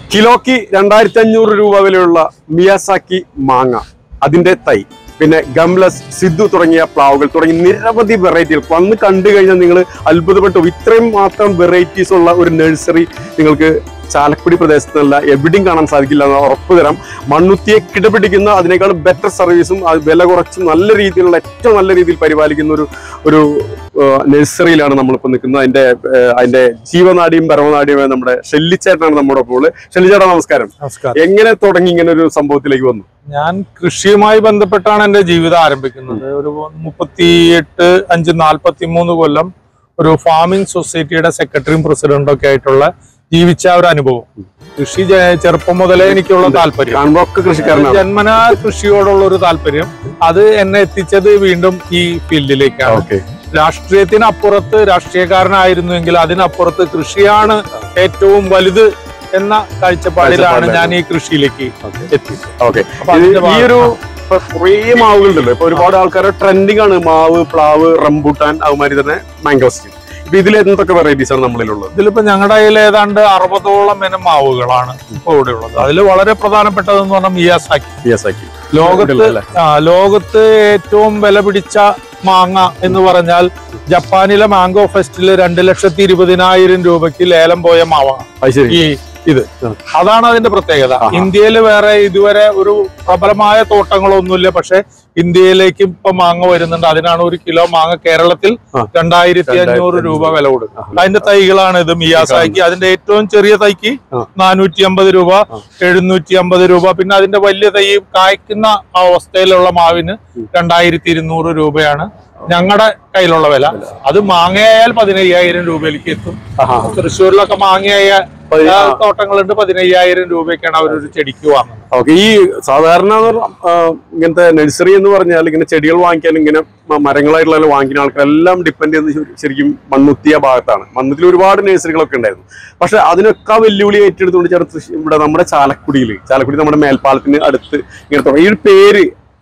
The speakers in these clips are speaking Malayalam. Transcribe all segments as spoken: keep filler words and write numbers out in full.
കിലോക്ക് രണ്ടായിരത്തി അഞ്ഞൂറ് രൂപ വിലയുള്ള മിയാസാക്കി മാങ്ങ, അതിന്റെ തൈ, പിന്നെ ഗംലസ്, സിദ്ധു തുടങ്ങിയ പ്ലാവുകൾ തുടങ്ങി നിരവധി വെറൈറ്റികൾ വന്ന് കണ്ടു കഴിഞ്ഞാൽ നിങ്ങൾ അത്ഭുതപ്പെട്ടു. ഇത്രയും മാത്രം വെറൈറ്റീസ് ഉള്ള ഒരു നഴ്സറി നിങ്ങൾക്ക് ചാലക്കുടി പ്രദേശത്തല്ല എവിടെയും കാണാൻ സാധിക്കില്ല എന്ന് ഉറപ്പ് തരാം. മണ്ണുത്തിയെ കിടപിടിക്കുന്ന അതിനേക്കാൾ ബെറ്റർ സർവീസും വില കുറച്ചും നല്ല രീതിയിലുള്ള ഏറ്റവും നല്ല രീതിയിൽ പരിപാലിക്കുന്ന ഒരു ഒരു നഴ്സറിയിലാണ് നമ്മളിപ്പോൾ നിൽക്കുന്നത്. അതിന്റെ അതിന്റെ ജീവനാടിയും പരമനാടിയുമായ നമ്മുടെ ഷെല്ലിച്ചേട്ടനാണ് നമ്മുടെ ഒപ്പം ഉള്ളത്. ഷെല്ലിച്ചേട്ടാ നമസ്കാരം. എങ്ങനെ തുടങ്ങി ഇങ്ങനെ ഒരു സംഭവത്തിലേക്ക് വന്നു? ഞാൻ കൃഷിയുമായി ബന്ധപ്പെട്ടാണ് എന്റെ ജീവിതം ആരംഭിക്കുന്നത്. ഒരു മുപ്പത്തിയെട്ട് അഞ്ച് നാൽപ്പത്തി മൂന്ന് കൊല്ലം ഒരു ഫാമിംഗ് സൊസൈറ്റിയുടെ സെക്രട്ടറിയും പ്രസിഡന്റും ഒക്കെ ആയിട്ടുള്ള ജീവിച്ച ഒരു അനുഭവം. കൃഷി ചെറുപ്പം മുതലേ എനിക്കുള്ള താല്പര്യം, ജന്മനാ കൃഷിയോടുള്ള ഒരു താല്പര്യം, അത് എന്നെ എത്തിച്ചത് വീണ്ടും ഈ ഫീൽഡിലേക്കാണ്. രാഷ്ട്രീയത്തിനപ്പുറത്ത് രാഷ്ട്രീയക്കാരനായിരുന്നുവെങ്കിൽ അതിനപ്പുറത്ത് കൃഷിയാണ് ഏറ്റവും വലുത് എന്ന കാഴ്ചപ്പാടിലാണ് ഞാൻ ഈ കൃഷിയിലേക്ക് എത്തിയത്. ഈ ഒരു കുറേ മാവുകളുണ്ടല്ലോ, ഇപ്പൊ ഒരുപാട് ആൾക്കാരുടെ ട്രെൻഡിങ് ആണ് മാവ്, പ്ലാവ്, റംബൂട്ടാൻ, അതുമാതിരി തന്നെ മാംഗോസ്റ്റീൻ. ഇപ്പൊ ഇതിൽ എന്തൊക്കെ വെറൈറ്റീസ് ആണ് നമ്മളിലുള്ളത്? ഇതിലിപ്പോ ഞങ്ങളുടെ കയ്യിൽ ഏതാണ്ട് അറുപതോളം ഇനം മാവുകളാണ് ഇപ്പൊ ഇവിടെ ഉള്ളത്. അതിൽ വളരെ പ്രധാനപ്പെട്ടതെന്ന് പറഞ്ഞാൽ മിയാസാക്കി. മിയാസാക്കി ലോകത്ത് ആ ലോകത്ത് ഏറ്റവും വില പിടിച്ച മാങ്ങ എന്ന് പറഞ്ഞാൽ ജപ്പാനിലെ മാംഗോ ഫെസ്റ്റില് രണ്ട് ലക്ഷത്തി ഇരുപതിനായിരം രൂപയ്ക്ക് ലേലം പോയ മാവാണ് ഈ ഇത്. അതാണ് അതിന്റെ പ്രത്യേകത. ഇന്ത്യയിൽ വേറെ ഇതുവരെ ഒരു പ്രബലമായ തോട്ടങ്ങളൊന്നുമില്ല, പക്ഷെ ഇന്ത്യയിലേക്ക് ഇപ്പൊ മാങ്ങ വരുന്നുണ്ട്. അതിനാണ് ഒരു കിലോ മാങ്ങ കേരളത്തിൽ രണ്ടായിരത്തി അഞ്ഞൂറ് രൂപ വില കൊടുക്കുന്നത്. അതിന്റെ തൈകളാണ് ഇത് മിയാസാക്കി. അതിന്റെ ഏറ്റവും ചെറിയ തൈക്ക് നാനൂറ്റി അമ്പത് രൂപ, എഴുന്നൂറ്റി അമ്പത് രൂപ. പിന്നെ അതിന്റെ വലിയ തൈ കായ്ക്കുന്ന അവസ്ഥയിലുള്ള മാവിന് രണ്ടായിരത്തി ഇരുന്നൂറ് രൂപയാണ് ഞങ്ങളുടെ കയ്യിലുള്ള വില. അത് മാങ്ങയായാൽ പതിനയ്യായിരം രൂപയിലേക്ക് എത്തും. തൃശ്ശൂരിലൊക്കെ മാങ്ങയായ തോട്ടങ്ങളുണ്ട്, പതിനയ്യായിരം രൂപയ്ക്കാണ് അവരൊരു ചെടിക്ക് വാങ്ങുന്നത്. ഓക്കെ. ഈ സാധാരണ ഇങ്ങനത്തെ നഴ്സറി എന്ന് പറഞ്ഞാൽ ഇങ്ങനെ ചെടികൾ വാങ്ങിക്കാൻ ഇങ്ങനെ മരങ്ങളായിട്ടുള്ള വാങ്ങിക്കുന്ന ആൾക്കാരെല്ലാം ഡിപ്പെൻഡ് ചെയ്യുന്നത് ശരിക്കും മണ്ണുത്തിയ ഭാഗത്താണ്. മണ്ണുത്തിൽ ഒരുപാട് നഴ്സറികളൊക്കെ ഉണ്ടായിരുന്നു. പക്ഷെ അതിനൊക്കെ വെല്ലുവിളി ഏറ്റെടുത്തുകൊണ്ട് ചേർത്ത് ഇവിടെ നമ്മുടെ ചാലക്കുടിയിൽ ചാലക്കുടി നമ്മുടെ മേൽപ്പാലത്തിന് അടുത്ത് ഇങ്ങനെ ഈ ഒരു പേര്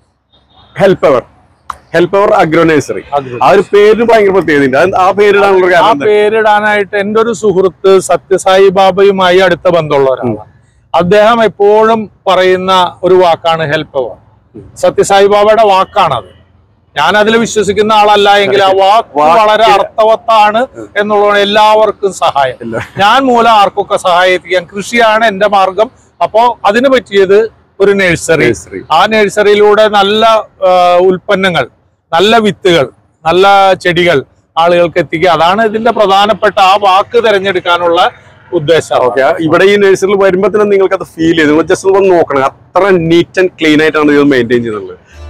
ഹെൽപ്പ് എവർ ഹെൽപ്പ് അവർ അഗ്രോ നഴ്സറി, ആ ഒരു പേരിന് ഭയങ്കര പ്രത്യേകത. ആ പേരിടാനുള്ള ആ പേരിടാനായിട്ട് എന്റെ ഒരു സുഹൃത്ത് സത്യസായി ബാബയുമായി അടുത്ത ബന്ധമുള്ള ഒരാളാണ്. അദ്ദേഹം എപ്പോഴും പറയുന്ന ഒരു വാക്കാണ് ഹെൽപ്പ് അവർ. സത്യസായി ബാബയുടെ വാക്കാണത്. ഞാൻ അതിൽ വിശ്വസിക്കുന്ന ആളല്ല എങ്കിൽ ആ വാക്ക് വളരെ അർത്ഥവത്താണ് എന്നുള്ളത് എല്ലാവർക്കും സഹായം. ഞാൻ മൂലം ആർക്കൊക്കെ സഹായിക്കാൻ കൃഷിയാണ് എന്റെ മാർഗം. അപ്പോ അതിന് പറ്റിയത് ഒരു നഴ്സറി. ആ നഴ്സറിയിലൂടെ നല്ല ഉൽപ്പന്നങ്ങൾ, നല്ല വിത്തുകൾ, നല്ല ചെടികൾ ആളുകൾക്ക് എത്തിക്കുക. അതാണ് ഇതിന്റെ പ്രധാനപ്പെട്ട ആ വാക്ക് തിരഞ്ഞെടുക്കാനുള്ള ഉദ്ദേശം. ഓക്കെ. ഇവിടെ ഈ നഴ്സറിയിൽ വരുമ്പോ തന്നെ നിങ്ങൾക്ക് അത് ഫീൽ ചെയ്ത് ജസ്റ്റ് ഒന്ന് നോക്കണം, അത്ര നീറ്റ് ആൻഡ് ക്ലീൻ ആയിട്ടാണ് ഇത് മെയിൻറ്റെയിൻ ചെയ്യുന്നത്.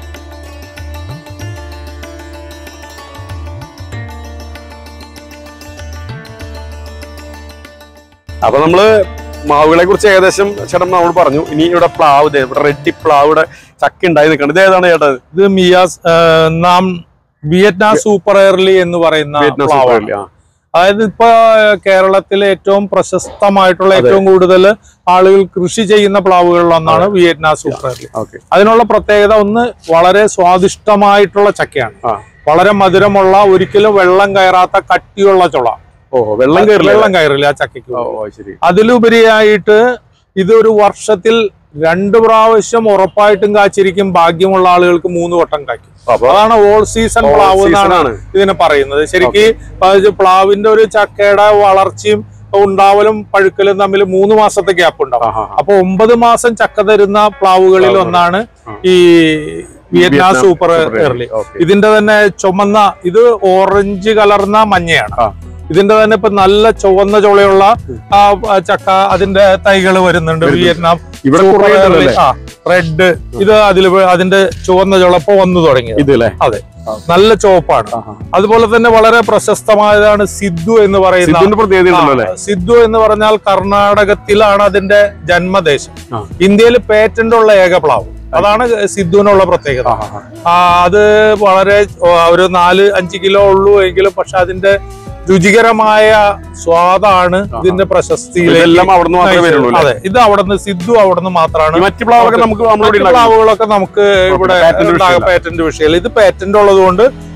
അപ്പൊ നമ്മള് മാവുകളെ കുറിച്ച് ഏകദേശം ചേട്ടൻ നമ്മൾ പറഞ്ഞു. ഇനി ഇവിടെ പ്ലാവ്, ഇവിടെ റെഡി പ്ലാവിടെ ചക്ക ഉണ്ടായി നിൽക്കണം. ഇത് ഏതാണ് ചേട്ടാ? ഇത് മിയാസ് നാം വിയറ്റ്നാം സൂപ്പർ എയർലി എന്ന് പറയുന്ന പ്ലാവാണ്. അതായത് ഇപ്പൊ കേരളത്തിലെ ഏറ്റവും പ്രശസ്തമായിട്ടുള്ള ഏറ്റവും കൂടുതൽ ആളുകൾ കൃഷി ചെയ്യുന്ന പ്ലാവുകളിൽ ഒന്നാണ് വിയറ്റ്നാം സൂപ്പർ എയർലി. അതിനുള്ള പ്രത്യേകത ഒന്ന് വളരെ സ്വാദിഷ്ടമായിട്ടുള്ള ചക്കയാണ്. വളരെ മധുരമുള്ള, ഒരിക്കലും വെള്ളം കയറാത്ത കട്ടിയുള്ള ചുള. വെള്ളം കയറില്ല വെള്ളം കയറില്ല ആ ചക്കയ്ക്ക്. അതിലുപരിയായിട്ട് ഇത് ഒരു വർഷത്തിൽ രണ്ടു പ്രാവശ്യം ഉറപ്പായിട്ടും കാച്ചിരിക്കും. ഭാഗ്യമുള്ള ആളുകൾക്ക് മൂന്ന് വട്ടം കായ്ക്കും. അതാണ് ഓൾ സീസൺ പ്ലാവ് എന്നാണ് ഇതിനെ പറയുന്നത്. ശരിക്കും പ്ലാവിന്റെ ഒരു ചക്കയുടെ വളർച്ചയും ഉണ്ടാവലും പഴുക്കലും തമ്മിൽ മൂന്ന് മാസത്തെ ഗ്യാപ്പ് ഉണ്ടാവും. അപ്പൊ ഒമ്പത് മാസം ചക്ക തരുന്ന പ്ലാവുകളിൽ ഒന്നാണ് ഈ വിയറ്റ്നാം സൂപ്പർ എയർലി. ഇതിന്റെ തന്നെ ചുമന്ന, ഇത് ഓറഞ്ച് കലർന്ന മഞ്ഞയാണ്. ഇതിന്റെ തന്നെ ഇപ്പൊ നല്ല ചുവന്ന ചുളയുള്ള ആ ചക്ക അതിന്റെ തൈകൾ വരുന്നുണ്ട്. വിയറ്റ്നാം റെഡ്, ഇത് അതിൽ അതിന്റെ ചുവന്ന ചുള ഇപ്പൊ വന്നു തുടങ്ങി. അതെ, നല്ല ചുവപ്പാണ്. അതുപോലെ തന്നെ വളരെ പ്രശസ്തമായതാണ് സിദ്ധു എന്ന് പറയുന്ന. സിദ്ധു എന്ന് പറഞ്ഞാൽ കർണാടകത്തിലാണ് അതിന്റെ ജന്മദേശം. ഇന്ത്യയിൽ പേറ്റന്റ് ഉള്ള ഏക പ്ലാവ്. അതാണ് സിദ്ധുവിനുള്ള പ്രത്യേകത. അത് വളരെ ഒരു നാല് അഞ്ച് കിലോ ഉള്ളൂ എങ്കിലും പക്ഷെ അതിന്റെ രുചികരമായ സ്വാദാണ് ഇതിന്റെ പ്രശസ്തി. അതെ, ഇത് അവിടുന്ന് സിദ്ധു അവിടുന്ന് മാത്രമാണ്. മറ്റു പ്ലാവുകളൊക്കെ നമുക്ക് പ്ലാവുകളൊക്കെ നമുക്ക് ഇവിടെ പേറ്റന്റ് വിഷയമില്ല. ഇത് പേറ്റന്റ് ഉള്ളത് കൊണ്ട്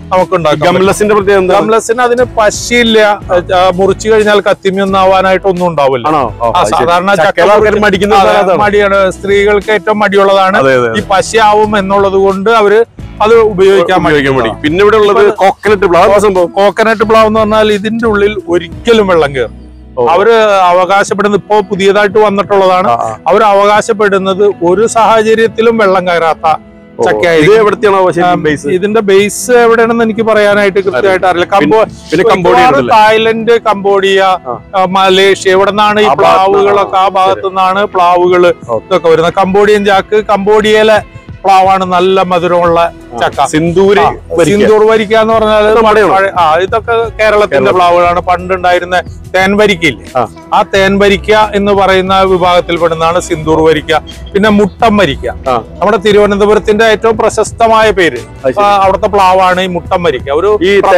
നമുക്ക് ഉണ്ടാക്കാം. ഗംലസിന്റെ പ്രത്യേകത ഗംലസിന് അതിന് പശയില്ല, മുറിച്ചു കഴിഞ്ഞാൽ കത്തിമൊന്നാവാനായിട്ടൊന്നും ഉണ്ടാവില്ല. സാധാരണ മടിയാണ്, സ്ത്രീകൾക്ക് ഏറ്റവും മടിയുള്ളതാണ്. ഈ പശയാവും എന്നുള്ളത് കൊണ്ട് അവര് അത് ഉപയോഗിക്കാൻ മതി. പിന്നെ ഇവിടെ ഉള്ളത് കോക്കനട്ട് പ്ലാവ്. സംഭവം കോക്കനട്ട് പ്ലാവ് എന്ന് പറഞ്ഞാൽ ഇതിന്റെ ഉള്ളിൽ ഒരിക്കലും വെള്ളം കയറും. അവര് അവകാശപ്പെടുന്നത് ഇപ്പോ പുതിയതായിട്ട് വന്നിട്ടുള്ളതാണ്. അവർ അവകാശപ്പെടുന്നത് ഒരു സാഹചര്യത്തിലും വെള്ളം കയറാത്ത ചക്കയായിരിക്കും. ഇതിന്റെ ബേസ് എവിടെയാണെന്ന് എനിക്ക് പറയാനായിട്ട് കൃത്യമായിട്ട് അറിയില്ല. തായ്ലൻഡ്, കംബോഡിയ, മലേഷ്യ, ഇവിടെ നിന്നാണ് ഈ പ്ലാവുകളൊക്കെ, ആ ഭാഗത്തു നിന്നാണ് പ്ലാവുകൾ ഇതൊക്കെ വരുന്നത്. കംബോഡിയൻ ചാക്ക്, കംബോഡിയയിലെ പ്ലാവാണ് നല്ല മധുരമുള്ള ചക്ക. സിന്ദൂരി സിന്ദൂർ വരിക്ക എന്ന് പറഞ്ഞാൽ ആ ഇതൊക്കെ കേരളത്തിന്റെ പ്ലാവുകളാണ്. പണ്ടുണ്ടായിരുന്ന തേൻ വരിക്കയില്ലേ, ആ തേൻ വരിക്ക എന്ന് പറയുന്ന വിഭാഗത്തിൽ പെടുന്നതാണ് സിന്ദൂർ വരിക്ക. പിന്നെ മുട്ടം വരിക്ക, നമ്മുടെ തിരുവനന്തപുരത്തിന്റെ ഏറ്റവും പ്രശസ്തമായ പേര് അവിടുത്തെ പ്ലാവാണ് ഈ മുട്ടം വരിക്ക. ഒരു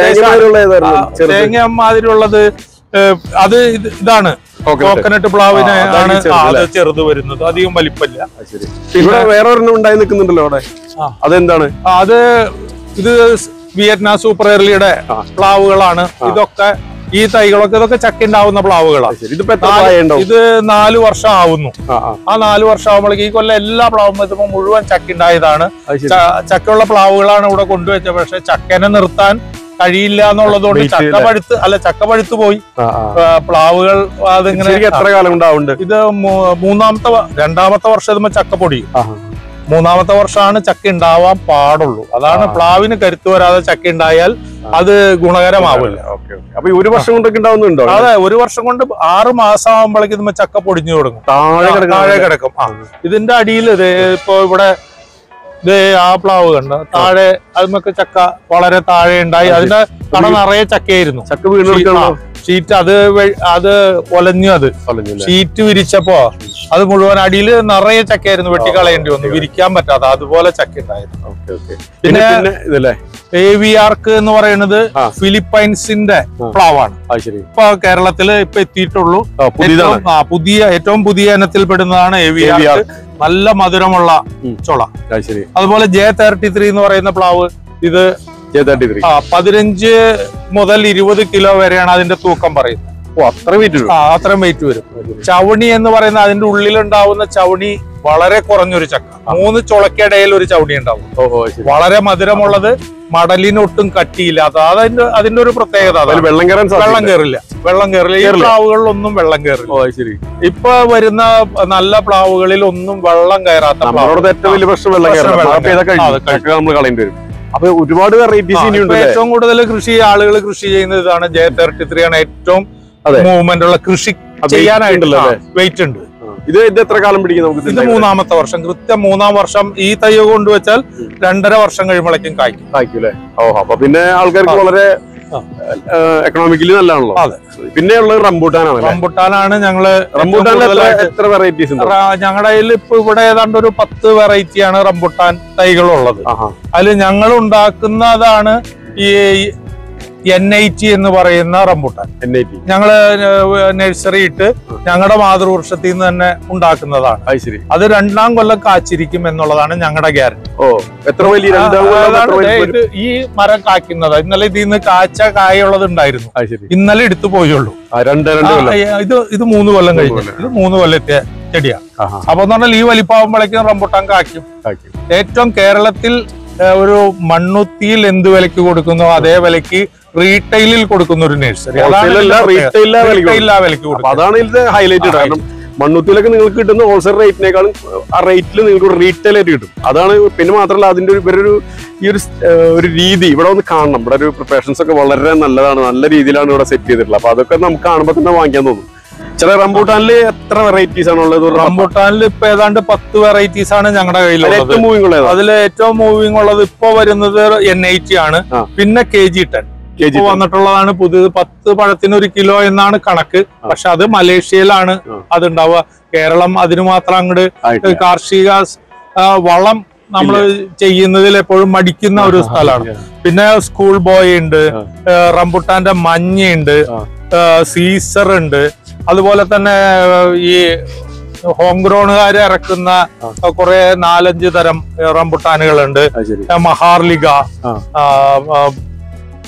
തേങ്ങ മാതിരിയുള്ളത് അത് ഇതാണ് കോക്കനട്ട് പ്ലാവിന് ആണ് അത് ചെറുത് വരുന്നത്, അധികം വലിപ്പമില്ല. ഇവിടെ വേറെ ഒരെണ്ണം ഉണ്ടായി നിൽക്കുന്നുണ്ടല്ലോ അവിടെ, അതെന്താണ്? അത് ഇത് വിയറ്റ്നാം സൂപ്പർ എർലിയുടെ പ്ലാവുകളാണ്. ഇതൊക്കെ ഈ തൈകളൊക്കെ ഇതൊക്കെ ചക്ക ഉണ്ടാവുന്ന പ്ലാവുകളാണ്. ഇത് നാലു വർഷം ആവുന്നു. ആ നാലു വർഷം ആവുമ്പോഴേക്ക് ഈ കൊല്ലം എല്ലാ പ്ലാവും എത്തുമ്പോൾ മുഴുവൻ ചക്ക ഉണ്ടായതാണ്. ചക്കയുള്ള പ്ലാവുകളാണ് ഇവിടെ കൊണ്ടുവച്ചത്. പക്ഷെ ചക്കനെ നിർത്താൻ കഴിയില്ല എന്നുള്ളതുകൊണ്ട് ചക്ക പഴുത്ത് അല്ല ചക്ക പഴുത്തു പോയി. പ്ലാവുകൾ അതിങ്ങനെ എത്ര കാലം ഉണ്ടാവുന്നുണ്ട്? ഇത് മൂന്നാമത്തെ രണ്ടാമത്തെ വർഷം ചക്ക പൊടിയും. മൂന്നാമത്തെ വർഷമാണ് ചക്ക ഉണ്ടാവാൻ പാടുള്ളൂ. അതാണ് പ്ലാവിന് കരുത്ത് വരാതെ ചക്ക ഉണ്ടായാൽ അത് ഗുണകരമാവില്ല. അപ്പൊ ഒരു വർഷം കൊണ്ടൊക്കെ ഉണ്ടാവുന്നുണ്ടോ? അതെ, ഒരു വർഷം കൊണ്ട് ആറ് മാസം ആവുമ്പോഴേക്കും ഇതുമ്പോ ചക്ക പൊടിഞ്ഞു തുടങ്ങും, താഴെ കിടക്കും. ആ ഇതിന്റെ അടിയിൽ ഇത് ഇപ്പൊ ഇവിടെ ഇത് ആ പ്ലാവ് കണ്ട താഴെ അതിമൊക്കെ ചക്ക വളരെ താഴെ ഉണ്ടായി. അതിന്റെ കട നിറയെ ചക്കയായിരുന്നു. ചക്ക വീണ് ഷീറ്റ് അത് അത് ഒലഞ്ഞു. അത് ഷീറ്റ് വിരിച്ചപ്പോ അത് മുഴുവൻ അടിയിൽ നിറയെ ചക്കയായിരുന്നു. വെട്ടിക്കളയേണ്ടി വന്നു, വിരിക്കാൻ പറ്റാത്ത അതുപോലെ ചക്ക ഉണ്ടായിരുന്നു. പിന്നെ ഏവിയാർക്ക് എന്ന് പറയുന്നത് ഫിലിപ്പൈൻസിന്റെ പ്ലാവാണ്. ഇപ്പൊ കേരളത്തില് ഇപ്പൊ എത്തിയിട്ടുള്ളൂ. പുതിയ ഏറ്റവും പുതിയ ഇനത്തിൽ പെടുന്നതാണ് ഏവിയാർക്ക്. നല്ല മധുരമുള്ള ചൊള. അതുപോലെ ജെ തേർട്ടി ത്രീ എന്ന് പറയുന്ന പ്ലാവ്, ഇത് പതിനഞ്ച് മുതൽ ഇരുപത് കിലോ വരെയാണ് അതിന്റെ തൂക്കം പറയുന്നത്. അത്ര വെയിറ്റ് അത്രയും വെയിറ്റ് വരും. ചവണി എന്ന് പറയുന്ന അതിന്റെ ഉള്ളിലുണ്ടാവുന്ന ചവണി വളരെ കുറഞ്ഞൊരു ചക്ക. മൂന്ന് ചുളക്കിടയിൽ ഒരു ചവണി ഉണ്ടാവും. വളരെ മധുരമുള്ളത്, മടലിനൊട്ടും കട്ടിയില്ലാത്ത. അതിന്റെ അതിന്റെ ഒരു പ്രത്യേകത വെള്ളം കയറാൻ വെള്ളം കയറില്ല വെള്ളം കയറില്ല ഈ പ്ലാവുകളിലൊന്നും വെള്ളം കയറില്ല. ഇപ്പൊ വരുന്ന നല്ല പ്ലാവുകളിൽ ഒന്നും വെള്ളം കയറാത്ത. ഏറ്റവും വലിയ പ്രശ്നം വെള്ളം കളയേണ്ടി വരും. അപ്പൊ ഒരുപാട് വെറൈറ്റീസ് ഇനിയുണ്ട്. ഏറ്റവും കൂടുതൽ കൃഷി ആളുകൾ കൃഷി ചെയ്യുന്നത് ഇതാണ്. ജെ തേർട്ടി ത്രീ ആണ് ഏറ്റവും മൂവ്മെന്റ് ഉള്ള കൃഷി ചെയ്യാനായിട്ടുള്ള വെയിറ്റ് ഉണ്ട്. ഇത് ഇത് എത്ര കാലം പിടിക്കും നമുക്ക്? ഇത് മൂന്നാമത്തെ വർഷം, കൃത്യം മൂന്നാം വർഷം. ഈ തൈ കൊണ്ടുവച്ചാൽ രണ്ടര വർഷം കഴിയുമ്പോഴേക്കും കായ്ക്കും. കായ്ക്കും അല്ലേ? ഓ, അപ്പൊ പിന്നെ ആൾക്കാർക്ക് വളരെ എക്കണോമിക്കലി നല്ലതാണല്ലോ. അതെ. പിന്നെ ഉള്ളത് റംബൂട്ടാനാണ്. റംബൂട്ടാനാണ് ഞങ്ങള്. റംബൂട്ടാനിൽ എത്ര വെറൈറ്റീസ് ഉണ്ട്? ഞങ്ങളുടെ കയ്യിൽ ഇപ്പൊ ഇവിടെ ഏതാണ്ട് ഒരു പത്ത് വെറൈറ്റിയാണ് റംബൂട്ടാൻ തൈകളുള്ളത്. അതിൽ ഞങ്ങൾ ഉണ്ടാക്കുന്നതാണ് ഈ എൻ ഐ ടി എന്ന് പറയുന്ന റംബൂട്ടാൻ. ഞങ്ങള് നഴ്സറി ഇട്ട് ഞങ്ങളുടെ മാതൃവൃക്ഷത്തിൽ നിന്ന് തന്നെ ഉണ്ടാക്കുന്നതാണ്. അത് രണ്ടാം കൊല്ലം കാച്ചിരിക്കും എന്നുള്ളതാണ് ഞങ്ങളുടെ ഗ്യാരണ്ടി. ഓ, എത്ര വലിയ ഈ മരം കായ്ക്കുന്നത്. ഇന്നലെ ഇതിൽ നിന്ന് കാച്ച കായുള്ളത് ഉണ്ടായിരുന്നു, ഇന്നലെ എടുത്തു പോയുള്ളൂ. ഇത് ഇത് മൂന്ന് കൊല്ലം കഴിഞ്ഞു. ഇത് മൂന്ന് കൊല്ലത്തെ ചെടിയാണ്. അപ്പൊ എന്ന് പറഞ്ഞാൽ ഈ വലിപ്പാവുമ്പോഴേക്കും റംബൂട്ടാൻ കായ്ക്കും. ഏറ്റവും കേരളത്തിൽ ഒരു മണ്ണുത്തിയിൽ എന്ത് വിലക്ക് കൊടുക്കുന്നോ അതേ വിലക്ക് റീറ്റെയിലിൽ കൊടുക്കുന്ന ഒരു നഴ്സറി. അതാണ് ഇതിന്റെ ഹൈലൈറ്റ്. കാരണം മണ്ണുത്തിയിലൊക്കെ നിങ്ങൾക്ക് കിട്ടുന്ന ഹോൾസെയിൽ റേറ്റിനേക്കാളും ആ റേറ്റിൽ നിങ്ങൾക്ക് റീറ്റെയിൽ ആയിട്ട് കിട്ടും. അതാണ്. പിന്നെ മാത്രമല്ല അതിന്റെ ഇവരൊരു ഈ ഒരു ഒരു രീതി ഇവിടെ ഒന്ന് കാണണം. ഇവിടെ ഒരു പ്രിപ്പറേഷൻസ് ഒക്കെ വളരെ നല്ലതാണ്. നല്ല രീതിയിലാണ് ഇവിടെ സെറ്റ് ചെയ്തിട്ടുള്ളത്. അപ്പൊ അതൊക്കെ നമുക്ക് കാണുമ്പോൾ തന്നെ വാങ്ങിക്കാൻ തോന്നും. ചില റംബൂട്ടാനില് എത്ര വെറൈറ്റീസ് ആണുള്ളത്? റംബൂട്ടാനിൽ ഇപ്പൊ ഏതാണ്ട് പത്ത് വെറൈറ്റീസ് ആണ് ഞങ്ങളുടെ കയ്യിലുള്ളത്. മൂവിംഗ് ഉള്ളത് അതിൽ ഏറ്റവും മൂവിംഗ് ഉള്ളത് ഇപ്പൊ വരുന്നത് എൻ എയ്റ്റി ആണ്. പിന്നെ കെ ജി ടെൻ വന്നിട്ടുള്ളതാണ് പുതിയത്. പത്ത് പഴത്തിന് ഒരു കിലോ എന്നാണ് കണക്ക്. പക്ഷെ അത് മലേഷ്യയിലാണ് അതുണ്ടാവുക. കേരളം അതിന് മാത്രം അങ്ങോട്ട് കാർഷിക വളം നമ്മൾ ചെയ്യുന്നതിൽ എപ്പോഴും മടിക്കുന്ന ഒരു സ്ഥലമാണ്. പിന്നെ സ്കൂൾ ബോയ് ഉണ്ട്, റംബുട്ടാന്റെ മഞ്ഞയുണ്ട്, സീസർ ഉണ്ട്. അതുപോലെ തന്നെ ഈ ഹോം ഗ്രോണുകാര് ഇറക്കുന്ന കുറെ നാലഞ്ച് തരം റംബുട്ടാനുകളുണ്ട്. മഹാർലിക,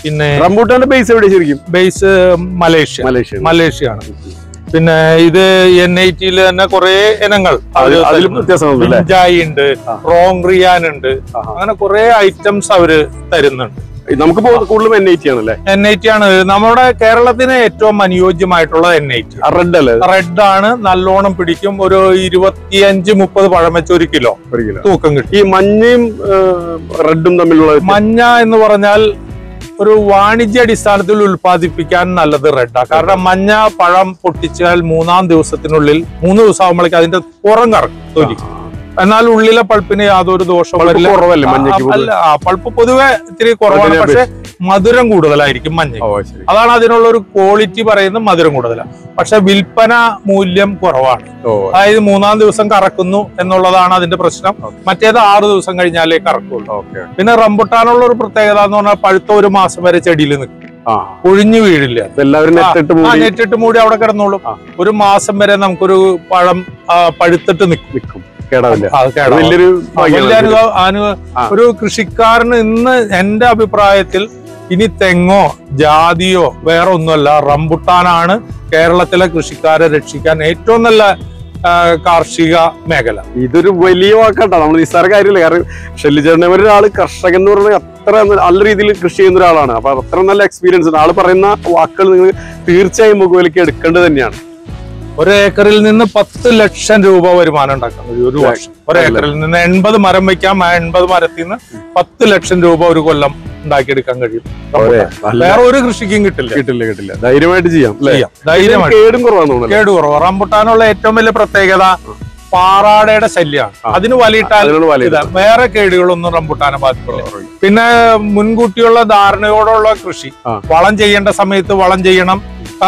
പിന്നെ റംബൂട്ടാന്റെ ബേസ് എവിടെ ശരിക്കും? ബേസ് മലേഷ്യ മലേഷ്യ മലേഷ്യ ആണ്. പിന്നെ ഇത് എൻ ഐ ടിയിൽ തന്നെ കുറെ ഇനങ്ങൾ ജായി ഉണ്ട്, റോങ്റിയാൻ ഉണ്ട്, അങ്ങനെ കുറെ ഐറ്റംസ് അവര് തരുന്നുണ്ട്. നമുക്ക് കൂടുതലും എൻ ഐ ടി ആണല്ലേ? എൻ ഐ ടി ആണ് നമ്മുടെ കേരളത്തിന് ഏറ്റവും അനുയോജ്യമായിട്ടുള്ള എൻ ഐ ടി. റെഡ് അല്ലേ? റെഡ് ആണ്, നല്ലോണം പിടിക്കും. ഒരു ഇരുപത്തിയഞ്ച് മുപ്പത് പഴം വെച്ച് ഒരു കിലോ തൂക്കം കിട്ടും. ഈ മഞ്ഞയും റെഡും തമ്മിലുള്ള മഞ്ഞ എന്ന് പറഞ്ഞാൽ ഒരു വാണിജ്യ അടിസ്ഥാനത്തിൽ ഉൽപ്പാദിപ്പിക്കാൻ നല്ലത് റെഡാണ്. കാരണം മഞ്ഞ പഴം പൊട്ടിച്ചാൽ മൂന്നാം ദിവസത്തിനുള്ളിൽ മൂന്ന് ദിവസം ആകുമ്പോഴേക്കും അതിന്റെ പുറം കറക്കും തൊലി. എന്നാൽ ഉള്ളിലെ പൾപ്പിന് യാതൊരു ദോഷവും വരില്ല. അല്ല, ആ പൾപ്പ് പൊതുവെ ഇത്തിരി കുറവാണ്, പക്ഷെ മധുരം കൂടുതലായിരിക്കും മഞ്ഞ. അതാണ് അതിനുള്ള ഒരു ക്വാളിറ്റി പറയുന്നത്, മധുരം കൂടുതലാണ്. പക്ഷെ വിൽപ്പന മൂല്യം കുറവാണ്. അതായത് മൂന്നാം ദിവസം കറക്കുന്നു എന്നുള്ളതാണ് അതിന്റെ പ്രശ്നം. മറ്റേത് ആറു ദിവസം കഴിഞ്ഞാലേ കറക്കുള്ളൂ. പിന്നെ റംബുട്ടാനുള്ള ഒരു പ്രത്യേകത എന്ന് പറഞ്ഞാൽ പഴുത്ത ഒരു മാസം വരെ ചെടിയിൽ നിൽക്കും, ഒഴിഞ്ഞു വീഴില്ല. നെറ്റിട്ട് മൂടി അവിടെ കിടന്നോളും. ഒരു മാസം വരെ നമുക്കൊരു പഴം പഴുത്തിട്ട് നിൽക്കും. ഒരു കൃഷിക്കാരന് ഇന്ന് എന്റെ അഭിപ്രായത്തിൽ ഇനി തെങ്ങോ ജാതിയോ വേറെ ഒന്നുമല്ല, റംബുട്ടാനാണ് കേരളത്തിലെ കൃഷിക്കാരെ രക്ഷിക്കാൻ ഏറ്റവും നല്ല കാർഷിക മേഖല. ഇതൊരു വലിയ വാക്കാട്ടോ, നമ്മൾ നിസ്സാര കാര്യമില്ല. കാരണം ഷെല്ലിച്ചേട്ടനെ ഒരാള് കർഷകൻ എന്ന് പറയുന്നത് അത്ര നല്ല രീതിയിൽ കൃഷി ചെയ്യുന്ന ഒരാളാണ്. അപ്പൊ അത്ര നല്ല എക്സ്പീരിയൻസ് ഉണ്ട്. ആള് പറയുന്ന വാക്കുകൾ നിങ്ങൾ തീർച്ചയായും മുഖവിലേക്ക് എടുക്കേണ്ടത് തന്നെയാണ്. ഒരു ഏക്കറിൽ നിന്ന് പത്ത് ലക്ഷം രൂപ വരുമാനം ഉണ്ടാക്കാൻ കഴിയും ഒരു വർഷം. ഒരു ഏക്കറിൽ നിന്ന് എൺപത് മരം വയ്ക്കാം. ആ എൺപത് മരത്തിൽ നിന്ന് പത്ത് ലക്ഷം രൂപ ഒരു കൊല്ലം ഉണ്ടാക്കിയെടുക്കാൻ കഴിയും. വേറെ ഒരു കൃഷിക്കും കിട്ടില്ല കിട്ടില്ല കിട്ടില്ല ധൈര്യമായിട്ട് ചെയ്യാം. ധൈര്യമായിട്ട്. കേടും കുറവാണ്. കേട് കുറവ്. റംബുട്ടാനുള്ള ഏറ്റവും വലിയ പ്രത്യേകത പാറാടയുടെ ശല്യമാണ്. അതിന് വലിയിട്ടാൽ വേറെ കേടുകളൊന്നും റംബുട്ടാനെ ബാധിക്കില്ല. പിന്നെ മുൻകൂട്ടിയുള്ള ധാരണയോടുള്ള കൃഷി, വളം ചെയ്യേണ്ട സമയത്ത് വളം ചെയ്യണം,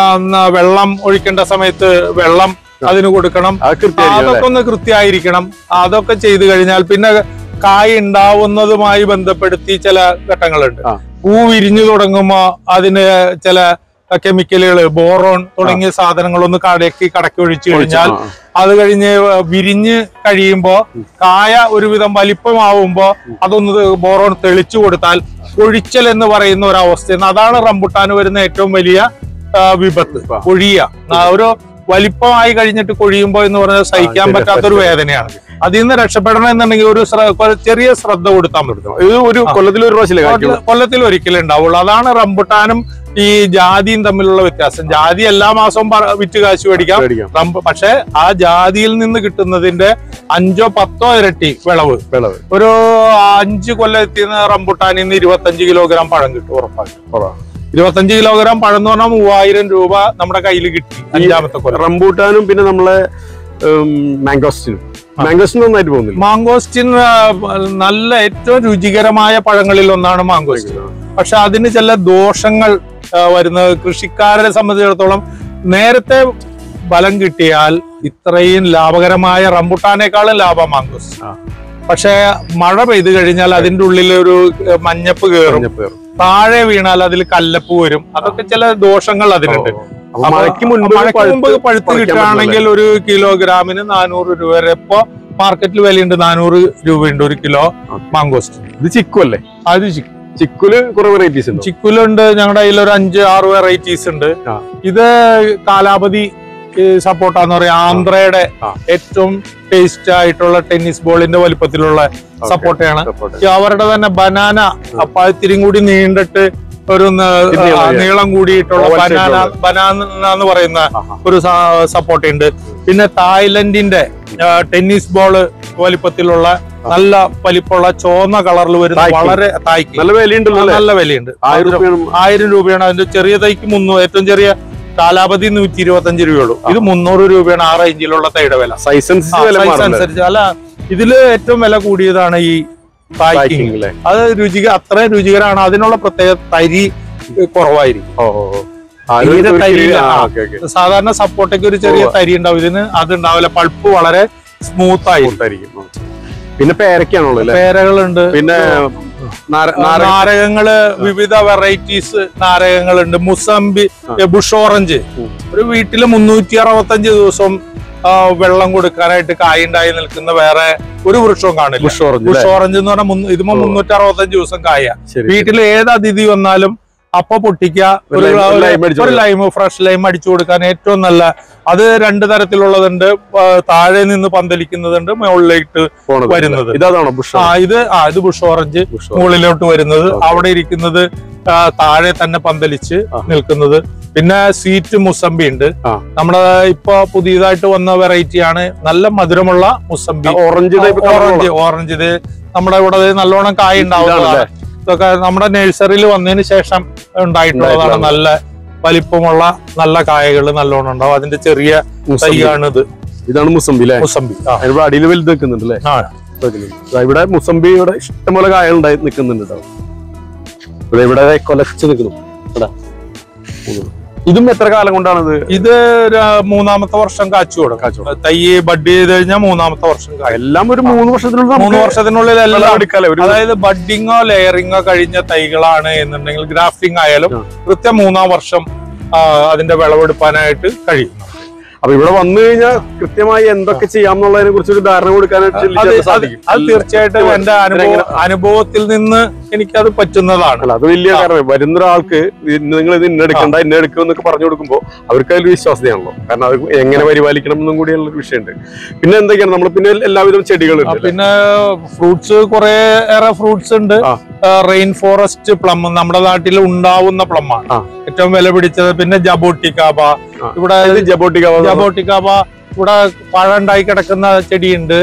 വെള്ളം ഒഴിക്കേണ്ട സമയത്ത് വെള്ളം അതിന് കൊടുക്കണം. അതൊക്കെ ഒന്ന് കൃത്യമായിരിക്കണം. അതൊക്കെ ചെയ്തു കഴിഞ്ഞാൽ പിന്നെ കായ് ഉണ്ടാവുന്നതുമായി ബന്ധപ്പെടുത്തി ചില ഘട്ടങ്ങളുണ്ട്. പൂ വിരിഞ്ഞു തുടങ്ങുമ്പോ അതിന് ചില കെമിക്കലുകൾ, ബോറോൺ തുടങ്ങിയ സാധനങ്ങളൊന്ന് കടക്കി കടക്കി ഒഴിച്ചു കഴിഞ്ഞാൽ അത് കഴിഞ്ഞ് വിരിഞ്ഞ് കഴിയുമ്പോ കായ ഒരുവിധം വലിപ്പമാവുമ്പോ അതൊന്ന് ബോറോൺ തെളിച്ചു കൊടുത്താൽ ഒഴിച്ചൽ എന്ന് പറയുന്ന ഒരു അവസ്ഥ. അതാണ് റംബുട്ടാന് വരുന്ന ഏറ്റവും വലിയ വിപത്ത്. കൊഴിയ ഒരു വലിപ്പമായി കഴിഞ്ഞിട്ട് കൊഴിയുമ്പോ എന്ന് പറഞ്ഞാൽ സഹിക്കാൻ പറ്റാത്തൊരു വേദനയാണ്. അതിൽ നിന്ന് രക്ഷപ്പെടണം എന്നുണ്ടെങ്കിൽ ഒരു ചെറിയ ശ്രദ്ധ കൊടുത്താൽ പറ്റും. ഇത് ഒരു കൊല്ലത്തിൽ ഒരു പ്രാവശ്യം കൊല്ലത്തിൽ ഒരിക്കലും ഉണ്ടാവുള്ളൂ. അതാണ് റംബുട്ടാനും ഈ ജാതിയും തമ്മിലുള്ള വ്യത്യാസം. ജാതി എല്ലാ മാസവും വിറ്റ് കാശ് മേടിക്കാം, പക്ഷെ ആ ജാതിയിൽ നിന്ന് കിട്ടുന്നതിന്റെ അഞ്ചോ പത്തോ ഇരട്ടി വിളവ് വിളവ് ഒരു അഞ്ച് കൊല്ലത്തിൽ നിന്ന് റംബുട്ടാനിൽ നിന്ന് ഇരുപത്തഞ്ച് കിലോഗ്രാം പഴം കിട്ടും ഉറപ്പായിട്ടും. ഇരുപത്തഞ്ച് കിലോഗ്രാം പഴം എന്ന് പറഞ്ഞാൽ മൂവായിരം രൂപ നമ്മുടെ കയ്യിൽ കിട്ടി അഞ്ചാമത്തെ കൊല്ലം. റംബൂട്ടാനും പിന്നെ നമ്മളെ മാംഗോസ്റ്റിനും മാംഗോസ്റ്റിൻ നന്നായിട്ട് പോകുന്നില്ല. മാംഗോസ്റ്റിൻ നല്ല ഏറ്റവും രുചികരമായ പഴങ്ങളിൽ ഒന്നാണ് മാംഗോസ്റ്റിൻ. പക്ഷെ അതിന് ചില ദോഷങ്ങൾ വരുന്നത് കൃഷിക്കാരെ സംബന്ധിച്ചിടത്തോളം നേരത്തെ ബലം കിട്ടിയാൽ ഇത്രയും ലാഭകരമായ റംബുട്ടാനേക്കാളും ലാഭം മാംഗോസ്റ്റിൻ. പക്ഷെ മഴ പെയ്തു കഴിഞ്ഞാൽ അതിന്റെ ഉള്ളിൽ ഒരു മഞ്ഞപ്പ് കയറും, താഴെ വീണാൽ അതിൽ കല്ലപ്പ് വരും. അതൊക്കെ ചില ദോഷങ്ങൾ അതിനുണ്ട്. മഴയ്ക്ക് മുൻപ് പഴുത്ത് കിട്ടുകയാണെങ്കിൽ ഒരു കിലോഗ്രാമിന് നാനൂറ് രൂപ വരെ ഇപ്പൊ മാർക്കറ്റിൽ വിലയുണ്ട്. നാനൂറ് രൂപയുണ്ട് ഒരു കിലോ മാംഗോസ്റ്റിൻ. ഇത് ചിക്കു അല്ലേ? അത് ചിക്കു. ചിക്കുല് കുറെ വെറൈറ്റീസ് ഉണ്ട്. ചിക്കുലുണ്ട്, ഞങ്ങളുടെ കയ്യിൽ ഒരു അഞ്ച് ആറ് വെറൈറ്റീസ് ഉണ്ട്. ഇത് കാലാവധി സപ്പോർട്ടാന്ന് പറയാം. ആന്ധ്രയുടെ ഏറ്റവും ടേസ്റ്റ് ആയിട്ടുള്ള ടെന്നീസ് ബോളിന്റെ വലിപ്പത്തിലുള്ള സപ്പോർട്ടയാണ്. അവരുടെ തന്നെ ബനാന പഴത്തിരിയും കൂടി നീണ്ടിട്ട് ഒരു നീളം കൂടിയിട്ടുള്ള ബനാന ബനാന എന്ന് പറയുന്ന ഒരു സപ്പോർട്ട് ഉണ്ട്. പിന്നെ തായ്ലൻഡിന്റെ ടെന്നീസ് ബോള് വലിപ്പത്തിലുള്ള നല്ല വലിപ്പമുള്ള ചുവന്ന കളറിൽ വരുന്ന വളരെ തായ്ക്ക് നല്ല വിലയുണ്ട്. നല്ല വിലയുണ്ട്. ആയിരം രൂപയാണ് അതിന്റെ ചെറിയ തൈക്ക്. മുന്നൂറ് ഏറ്റവും ചെറിയ കാലാവധി നൂറ്റി ഇരുപത്തി അഞ്ച് രൂപയുള്ളൂ. ഇത് മുന്നൂറ് രൂപയാണ് ആ റേഞ്ചിലുള്ള തൈയുടെ വില. സൈസ് അനുസരിച്ച് അല്ല, ഇതില് ഏറ്റവും വില കൂടിയതാണ് ഈ പാക്കിംഗ്. അത് രുചിക അത്ര രുചികരമാണ്. അതിനുള്ള പ്രത്യേക തരി കുറവായിരിക്കും. സാധാരണ സപ്പോർട്ടൊക്കെ ഒരു ചെറിയ തരി ഉണ്ടാവും, ഇതിന് അത് ഉണ്ടാവില്ല. പൾപ്പ് വളരെ സ്മൂത്ത് ആയിരിക്കും. പിന്നെ പേരക്കാണുള്ളത്, പേരകളുണ്ട്. പിന്നെ നാരകങ്ങള് വിവിധ വെറൈറ്റീസ് നാരകങ്ങളുണ്ട്. മുസംബി, ബുഷ് ഓറഞ്ച്. ഒരു വീട്ടില് മുന്നൂറ്റി അറുപത്തഞ്ച് ദിവസം വെള്ളം കൊടുക്കാനായിട്ട് കായുണ്ടായി നിൽക്കുന്ന വേറെ ഒരു വൃക്ഷവും കാണില്ല. ബുഷ് ഓറഞ്ച് ബുഷ് ഓറഞ്ച് എന്ന് പറഞ്ഞാൽ ഇതിപ്പോ മുന്നൂറ്റി അറുപത്തഞ്ച് ദിവസം കായ. വീട്ടിൽ ഏത് അതിഥി വന്നാലും അപ്പൊ പൊട്ടിക്കുക, ഒരു ലൈം ഫ്രഷ് ലൈം അടിച്ചു കൊടുക്കാൻ ഏറ്റവും നല്ല. അത് രണ്ട് തരത്തിലുള്ളതുണ്ട്, താഴെ നിന്ന് പന്തലിക്കുന്നതുണ്ട്, മുകളിലേക്ക് വരുന്നത്. ആ ഇത് ആ ഇത് ബുഷ് ഓറഞ്ച് മുകളിലോട്ട് വരുന്നത്, അവിടെ ഇരിക്കുന്നത് താഴെ തന്നെ പന്തലിച്ച് നിൽക്കുന്നത്. പിന്നെ സ്വീറ്റ് മുസംബി ഉണ്ട്, നമ്മുടെ ഇപ്പൊ പുതിയതായിട്ട് വന്ന വെറൈറ്റി ആണ്. നല്ല മധുരമുള്ള മുസംബി, ഓറഞ്ച് ഓറഞ്ച് ഓറഞ്ച് ഇത് നമ്മുടെ ഇവിടെ നല്ലോണം കായ ഉണ്ടാവുന്നതാണ്. ഇതൊക്കെ നമ്മുടെ നഴ്സറിയിൽ വന്നതിന് ശേഷം ഉണ്ടായിട്ടുള്ളതാണ്. നല്ല വലിപ്പമുള്ള നല്ല കായകൾ നല്ലോണം ഉണ്ടാവും. അതിന്റെ ചെറിയ തൈയാണ് ഇത്. ഇതാണ് മുസംബി. മുസംബി അടിയിൽ വലുത് നിൽക്കുന്നുണ്ട്. ഇവിടെ മുസംബി ഇവിടെ ഇഷ്ടംപോലെ കായകൾ ഉണ്ടായി നിൽക്കുന്നുണ്ട്. ഇവിടെ ഇവിടെ കൊലച്ച് നിൽക്കുന്നു. ഇതും എത്ര കാലം കൊണ്ടാണ് ഇത്? മൂന്നാമത്തെ വർഷം കാച്ചു കൊടുക്കും. തൈ ബഡ് ചെയ്ത് കഴിഞ്ഞാൽ മൂന്നാമത്തെ വർഷം. എല്ലാം ഒരു മൂന്ന് വർഷത്തിനുള്ളിൽ മൂന്ന് വർഷത്തിനുള്ളിൽ എല്ലാം എടുക്കാലോ. അതായത് ബഡിങ്ങോ ലെയറിങ്ങോ കഴിഞ്ഞ തൈകളാണ് എന്നുണ്ടെങ്കിൽ ഗ്രാഫ്റ്റിംഗ് ആയാലും കൃത്യം മൂന്നാം വർഷം അതിന്റെ വിളവെടുപ്പാനായിട്ട് കഴിയും. അപ്പൊ ഇവിടെ വന്നു കഴിഞ്ഞാൽ കൃത്യമായി എന്തൊക്കെ ചെയ്യാമെന്നുള്ളതിനെ കുറിച്ചൊരു ധാരണ കൊടുക്കാനായിട്ട് അത് തീർച്ചയായിട്ടും എന്റെ അനുഭവ അനുഭവത്തിൽ നിന്ന് എനിക്കത് പറ്റുന്നതാണ്. അത് വലിയ കാരണം വരുന്ന ഒരാൾക്ക് നിങ്ങൾ ഇത് ഇന്നെടുക്കണ്ട ഇന്നെടുക്കും എന്നൊക്കെ പറഞ്ഞു കൊടുക്കുമ്പോൾ അവർക്ക് അതിൽ വിശ്വാസതയാണല്ലോ. കാരണം അത് എങ്ങനെ പരിപാലിക്കണം എന്നും കൂടിയുള്ള ഒരു വിഷയമുണ്ട്. പിന്നെ എന്തൊക്കെയാണ് നമ്മൾ പിന്നെ എല്ലാവിധം ചെടികളുണ്ട്. പിന്നെ ഫ്രൂട്ട്സ് കുറെ ഏറെ ഫ്രൂട്ട്സ് ഉണ്ട്. റെയിൻ ഫോറസ്റ്റ് പ്ലം നമ്മുടെ നാട്ടിൽ ഉണ്ടാവുന്ന പ്ലം ആണ് ഏറ്റവും വില പിടിച്ചത്. പിന്നെ ജബോട്ടിക്കാബ, ഇവിടെ ജബോട്ടിക്കാബ ജബോട്ടിക്കാബ ഇവിടെ പഴം ഉണ്ടായി കിടക്കുന്ന ചെടിയുണ്ട്.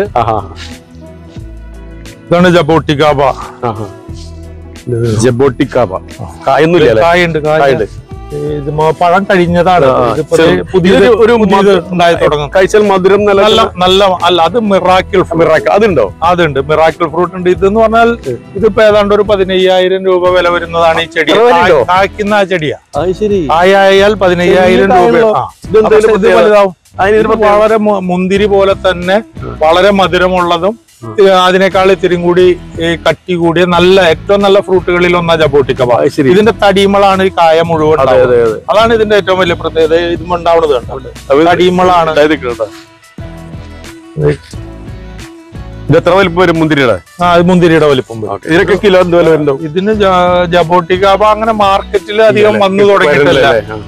ഇതാണ് ജബോട്ടിക്കാബ. ജബോട്ടിക്കാബ കായൊന്നുമില്ല, കായുണ്ട് കായുണ്ട്. ഇത് പഴം കഴിഞ്ഞതാണ്, പുതിയൊരു ഉണ്ടായി തുടങ്ങും. കഴിച്ചാൽ മധുരം നല്ല നല്ല അല്ല. അത് മിറാക്കിൾ മിറാക്കിൾ അതുണ്ടോ? അതുണ്ട്, മിറാക്കിൾ ഫ്രൂട്ട് ഉണ്ട്. ഇതെന്ന് പറഞ്ഞാൽ ഇതിപ്പോ ഏതാണ്ട് ഒരു പതിനയ്യായിരം രൂപ വില വരുന്നതാണ് ഈ ചെടി. കായ്ക്കുന്ന ആ ചെടിയാ. കായായാൽ പതിനയ്യായിരം രൂപ. ഇത് വലുതാവും. വളരെ മുന്തിരി പോലെ തന്നെ വളരെ മധുരമുള്ളതും അതിനേക്കാൾ ഇത്തിരി കൂടി കട്ടി കൂടിയ നല്ല ഏറ്റവും നല്ല ഫ്രൂട്ടുകളിൽ ഒന്നാ ജബോട്ടിക്കാബ. ഇതിന്റെ തടിമളാണ് ഈ കായ മുഴുവൻ. അതാണ് ഇതിന്റെ ഏറ്റവും വലിയ പ്രത്യേകത. ഇതുണ്ടാവുന്നത് തടിമളാണ്. ഇത് എത്ര വലിപ്പം വരും മുന്തിരിയുടെ? ആ മുന്തിരിയുടെ വലിപ്പം വരും. ഇതിനൊക്കെ കിലോ എന്ത് വില വരുന്നുണ്ടോ? ഇതിന് ജബോട്ടിക്കാബ അങ്ങനെ മാർക്കറ്റിൽ അധികം വന്നു തുടങ്ങിയിട്ടില്ല.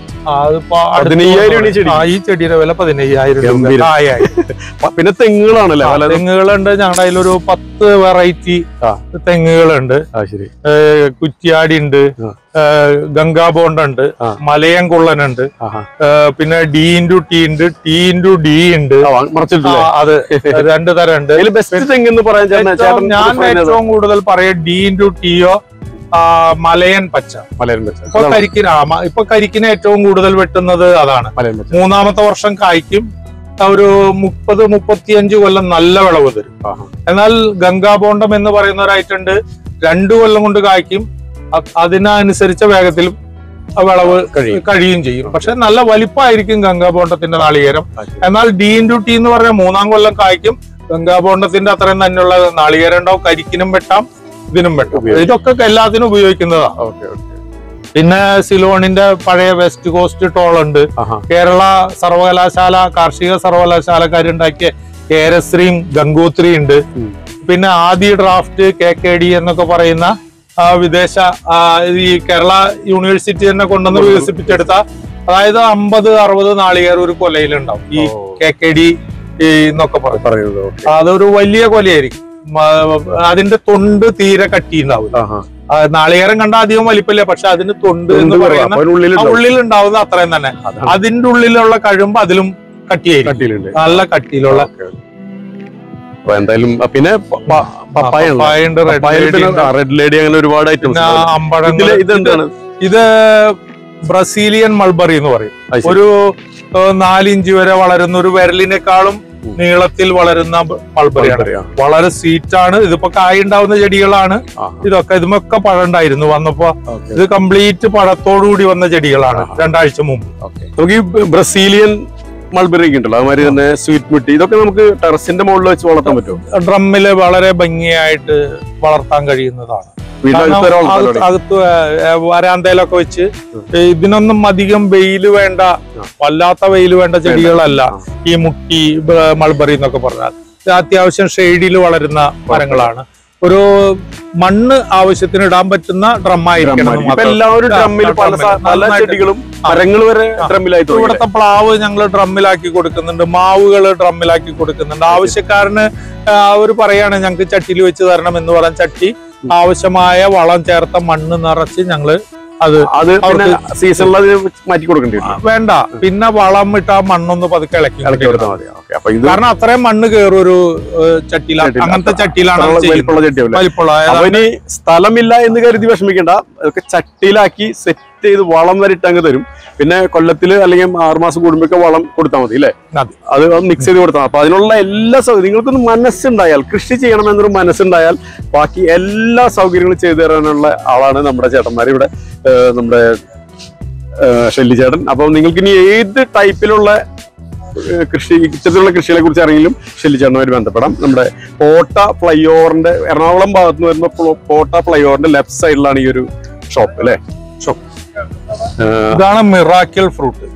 ഈ ചെടിയുടെ വില പതിനയ്യായിരം രൂപ. പിന്നെ തെങ്ങുകളാണല്ലേ? തെങ്ങുകളുണ്ട്. ഞങ്ങളുടെ അതിലൊരു പത്ത് വെറൈറ്റി തെങ്ങുകളുണ്ട്. കുറ്റിയാടി ഉണ്ട്, ഗംഗാബോണ്ട ഉണ്ട്, മലയംകുള്ളനുണ്ട്, പിന്നെ ഡി ഇൻറ്റു ടി ഉണ്ട്, ടി ഇൻറ്റു ഡി ഉണ്ട്. അത് രണ്ടു തരം ഉണ്ട്. ഞാൻ ഏറ്റവും കൂടുതൽ പറയാം ഡി ഇൻറ്റു ടിയോ മലയൻ പച്ച. മലയൻ പച്ച ഇപ്പൊ കരിക്കിന് ഇപ്പൊ കരിക്കിന് ഏറ്റവും കൂടുതൽ വെട്ടുന്നത് അതാണ്. മൂന്നാമത്തെ വർഷം കായ്ക്കും. ഒരു മുപ്പത് മുപ്പത്തിയഞ്ച് കൊല്ലം നല്ല വിളവ് തരും. എന്നാൽ ഗംഗാബോണ്ടം എന്ന് പറയുന്ന ഒരു ഐറ്റം ഉണ്ട്, രണ്ടു കൊല്ലം കൊണ്ട് കായ്ക്കും. അതിനനുസരിച്ച വേഗത്തിൽ വിളവ് കഴിയുകയും ചെയ്യും. പക്ഷെ നല്ല വലിപ്പമായിരിക്കും ഗംഗാബോണ്ടത്തിന്റെ നാളികേരം. എന്നാൽ ഡി ഇൻറ്റു ടി എന്ന് പറഞ്ഞാൽ മൂന്നാം കൊല്ലം കായ്ക്കും. ഗംഗാബോണ്ടത്തിന്റെ അത്രയും തന്നെയുള്ള നാളികേരം ഉണ്ടാവും. കരിക്കിനും വെട്ടാം, ഇതിനും വെട്ടാം. ഇതൊക്കെ എല്ലാത്തിനും ഉപയോഗിക്കുന്നതാണ്. പിന്നെ സിലോണിന്റെ പഴയ വെസ്റ്റ് കോസ്റ്റ് ടോൾ ഉണ്ട്. കേരള സർവകലാശാല കാർഷിക സർവകലാശാലക്കാരുണ്ടാക്കിയ കേരശ്രീം ഗംഗോത്രി ഉണ്ട്. പിന്നെ ആദി ഡ്രാഫ്റ്റ് കെ കെ ഡി എന്നൊക്കെ പറയുന്ന വിദേശ ഈ കേരള യൂണിവേഴ്സിറ്റി തന്നെ കൊണ്ടുവന്ന് വികസിപ്പിച്ചെടുത്ത, അതായത് അമ്പത് അറുപത് നാളികേരം ഒരു കൊലയിലുണ്ടാവും. ഈ കെ കെ ഡി എന്നൊക്കെ പറയുന്നത് അതൊരു വലിയ കൊലയായിരിക്കും. അതിന്റെ തൊണ്ട് തീരെ കട്ടി ഉണ്ടാവും. നാളികേരം കണ്ടാൽ അധികം വലിപ്പമില്ല, പക്ഷെ അതിന് തൊണ്ട് എന്ന് പറയുന്ന ഉള്ളിൽ ഉണ്ടാവുന്ന അത്രയും തന്നെ. അതിന്റെ ഉള്ളിലുള്ള കഴുമ്പ് അതിലും കട്ടിയായിരിക്കും, നല്ല കട്ടിയിലുള്ള. എന്തായാലും പിന്നെ റെഡ് ലേഡി അങ്ങനെ ഒരുപാട് ഐറ്റംസ്. ഇത് ബ്രസീലിയൻ മൾബറി എന്ന് പറയും. ഒരു നാലിഞ്ച് വരെ വളരുന്ന, ഒരു വിരലിനേക്കാളും നീളത്തിൽ വളരുന്ന മൾബറിയാണ്. വളരെ സ്വീറ്റ് ആണ്. ഇതിപ്പോ കായ ഉണ്ടാവുന്ന ചെടികളാണ് ഇതൊക്കെ. ഇതുമൊക്കെ പഴം ഉണ്ടായിരുന്നു വന്നപ്പോ. ഇത് കംപ്ലീറ്റ് പഴത്തോടുകൂടി വന്ന ചെടികളാണ് രണ്ടാഴ്ച മുമ്പ്. നമുക്ക് ഈ ബ്രസീലിയൻ മൾബറി ഉണ്ടല്ലോ, അതുമാതിരി തന്നെ സ്വീറ്റ് മിട്ടി, ഇതൊക്കെ നമുക്ക് ടെറസിന്റെ മുകളിൽ വെച്ച് വളർത്താൻ പറ്റും. ഡ്രമ്മില് വളരെ ഭംഗിയായിട്ട് വളർത്താൻ കഴിയുന്നതാണ്. അകത്ത് വരാന്തയിലൊക്കെ വെച്ച്. ഇതിനൊന്നും അധികം വെയില് വേണ്ട, വല്ലാത്ത വെയില് വേണ്ട ചെടികളല്ല ഈ മുട്ടി മൾബറി എന്നൊക്കെ പറഞ്ഞാൽ. അത്യാവശ്യം ഷെയ്ഡിൽ വളരുന്ന മരങ്ങളാണ്. ഒരു മണ്ണ് ആവശ്യത്തിന് ഇടാൻ പറ്റുന്ന ഡ്രമ്മായിരിക്കണം. എല്ലാവരും ഡ്രമ്മിൽ പല പല ചെടികളും മരങ്ങൾ വരെ ഡ്രമ്മിലായിട്ട്. ഇവിടുത്തെ പ്ലാവ് ഞങ്ങൾ ഡ്രമ്മിലാക്കി കൊടുക്കുന്നുണ്ട്, മാവുകൾ ഡ്രമ്മിലാക്കി കൊടുക്കുന്നുണ്ട്. ആവശ്യക്കാരന് അവർ പറയാണ് ഞങ്ങൾക്ക് ചട്ടിയിൽ വെച്ച് തരണം എന്ന് പറയാൻ ചട്ടി ആവശ്യമായ വളം ചേർത്ത മണ്ണ് നിറച്ച് ഞങ്ങള് അത് അത് സീസണിൽ മാറ്റി കൊടുക്കേണ്ടി വരും. വേണ്ട, പിന്നെ വളം ഇട്ട് ആ മണ്ണൊന്ന് പതുക്കെ ഇളക്കി കൊടുത്താൽ മതി. കാരണം അത്രയും മണ്ണ് കയറും ഒരു ചട്ടിയിലാണ്, അങ്ങനത്തെ ചട്ടിയിലാണ് വലിപ്പമുള്ള. സ്ഥലമില്ല എന്ന് കരുതി വിഷമിക്കേണ്ട, അതൊക്കെ ചട്ടിയിലാക്കി സെറ്റ് ചെയ്ത് വളം വരെ ഇട്ട് അങ്ങ് തരും. പിന്നെ കൊല്ലത്തില് അല്ലെങ്കിൽ ആറുമാസം കൂടുമ്പോഴൊക്കെ വളം കൊടുത്താൽ മതി അല്ലേ, അത് മിക്സ് ചെയ്ത് കൊടുത്താൽ. അപ്പൊ അതിനുള്ള എല്ലാ സൗകര്യം നിങ്ങൾക്കൊന്ന് മനസ്സുണ്ടായാൽ, കൃഷി ചെയ്യണമെന്നൊരു മനസ്സുണ്ടായാൽ ബാക്കി എല്ലാ സൗകര്യങ്ങളും ചെയ്തു തരാനുള്ള ആളാണ് നമ്മുടെ ചേട്ടന്മാർ ഇവിടെ, നമ്മുടെ ഷെല്ലി ചേട്ടൻ. അപ്പൊ നിങ്ങൾക്ക് ഇനി ഏത് ടൈപ്പിലുള്ള കൃഷി ഇത്തരത്തിലുള്ള കൃഷികളെ കുറിച്ച് അറിയെങ്കിലും ഷെല്ലി ചേട്ടനുമായി ബന്ധപ്പെടാം. നമ്മുടെ കോട്ട ഫ്ലൈ ഓവറിന്റെ എറണാകുളം ഭാഗത്ത് നിന്ന് വരുമ്പോൾ കോട്ട ഫ്ലൈ ഓവറിന്റെ ലെഫ്റ്റ് സൈഡിലാണ് ഈ ഒരു ഷോപ്പ് അല്ലെ. ഷോപ്പ് ഇതാണ് മിറാക്കിൾ ഫ്രൂട്ട്.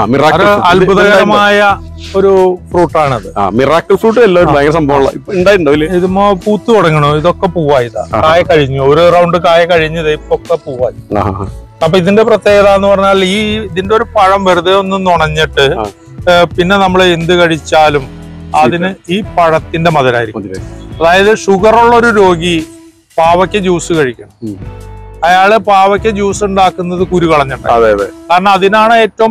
അത്ഭുതകരമായ ഒരു ഫ്രൂട്ടാണത്. മിറാക്കിൾ ഫ്രൂട്ട് എല്ലാവരും ഭയങ്കര സംഭവമുള്ള ഉണ്ടായിട്ടുണ്ടാവില്ലേ. ഇത് പൂത്ത് തുടങ്ങണോ, ഇതൊക്കെ പൂവായി, കായ കഴിഞ്ഞു, ഒരു റൗണ്ട് കായ കഴിഞ്ഞത് ഇപ്പൊക്കെ പൂവായി. അപ്പൊ ഇതിന്റെ പ്രത്യേകത എന്ന് പറഞ്ഞാൽ ഈ ഇതിന്റെ ഒരു പഴം വെറുതെ ഒന്ന് നുണഞ്ഞിട്ട് പിന്നെ നമ്മൾ എന്ത് കഴിച്ചാലും അതിന് ഈ പഴത്തിന്റെ മധുരമായിരിക്കും. അതായത് ഷുഗറുള്ള ഒരു രോഗി പാവയ്ക്ക് ജ്യൂസ് കഴിക്കണം. അയാള് പാവയ്ക്ക് ജ്യൂസ് ഉണ്ടാക്കുന്നത് കുരു കളഞ്ഞിട്ടാണ്. കാരണം അതിനാണ് ഏറ്റവും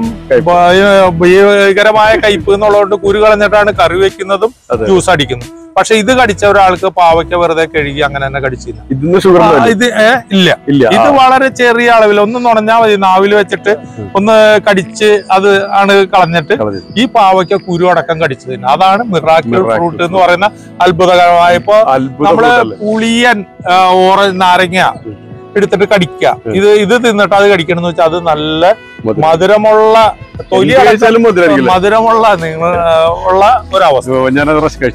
ഭീകരമായ കയ്പ് എന്നുള്ളതുകൊണ്ട് കുരു കളഞ്ഞിട്ടാണ് കറി വെക്കുന്നതും ജ്യൂസ് അടിക്കുന്നത്. പക്ഷെ ഇത് കടിച്ച ഒരാൾക്ക് പാവയ്ക്ക വെറുതെ കഴുകി അങ്ങനെ തന്നെ കടിച്ചില്ല. ഇത് ഇല്ല, ഇത് വളരെ ചെറിയ അളവിൽ ഒന്ന് നുണഞ്ഞാൽ മതി, നാവിൽ വെച്ചിട്ട് ഒന്ന് കടിച്ച് അത് ആണ് കളഞ്ഞിട്ട് ഈ പാവയ്ക്ക കുരു അടക്കം കടിച്ചു തന്നെ. അതാണ് മിറാക്കിൾ ഫ്രൂട്ട് എന്ന് പറയുന്ന അത്ഭുതകരമായ. ഇപ്പൊ നമ്മള് പുളിയൻ ഓറഞ്ച് നാരങ്ങ എടുത്തിട്ട് കടിക്കുക, ഇത് ഇത് തിന്നിട്ട് അത് കടിക്കണം എന്ന് വെച്ചാൽ അത് നല്ല മധുരമുള്ള തൊലി മധുരമുള്ള നിങ്ങൾ ഉള്ള ഒരവസ്ഥ.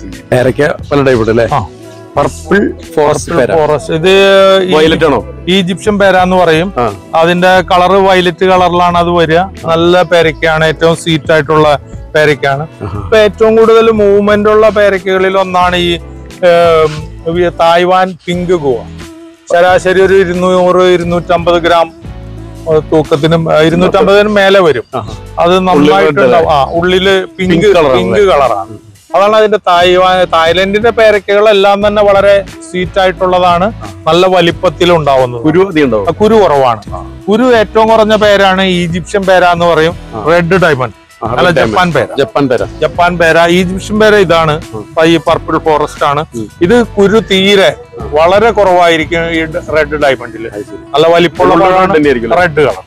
ഇത് ഈജിപ്ഷ്യൻ പേര എന്ന് പറയും. അതിന്റെ കളറ് വയലറ്റ് കളറിലാണ് അത് വരിക. നല്ല പേരക്കയാണ്, ഏറ്റവും സ്വീറ്റ് ആയിട്ടുള്ള പേരക്കയാണ്. ഇപ്പൊ ഏറ്റവും കൂടുതൽ മൂവ്മെന്റ് ഉള്ള പേരക്കകളിൽ ഒന്നാണ് ഈ തായ്വാൻ പിങ്ക് ഗുവ. ശരാശരി ഒരു ഇരുന്നൂറ് ഇരുന്നൂറ്റമ്പത് ഗ്രാം തൂക്കത്തിനും ഇരുന്നൂറ്റമ്പതിനും മേലെ വരും. അത് നന്നായിട്ടുണ്ടാവും. ആ ഉള്ളില് പിങ്ക് പിങ്ക് കളറാണ്. അതാണ് അതിന്റെ തായ്വാൻ തായ്ലൻഡിന്റെ പേരക്കകളെല്ലാം തന്നെ വളരെ സ്വീറ്റ് ആയിട്ടുള്ളതാണ്, നല്ല വലിപ്പത്തിൽ ഉണ്ടാവുന്നത്. കുരു കുറവാണ്. കുരു ഏറ്റവും കുറഞ്ഞ പേരാണ് ഈജിപ്ഷ്യൻ പേര എന്ന് പറയും, റെഡ് ഡയമണ്ട്. അല്ല, ജപ്പാൻ പേര. ജപ്പാൻ പേര ജപ്പാൻ പേര ഈജിപ്ഷ്യൻ പേര ഇതാണ്, ഈ പർപ്പിൾ ഫോറസ്റ്റ് ആണ്. ഇത് കുരു തീരെ വളരെ കുറവായിരിക്കും ഈ റെഡ് ഡയമണ്ടില്. നല്ല വലിപ്പമുള്ള റെഡ് കളർ.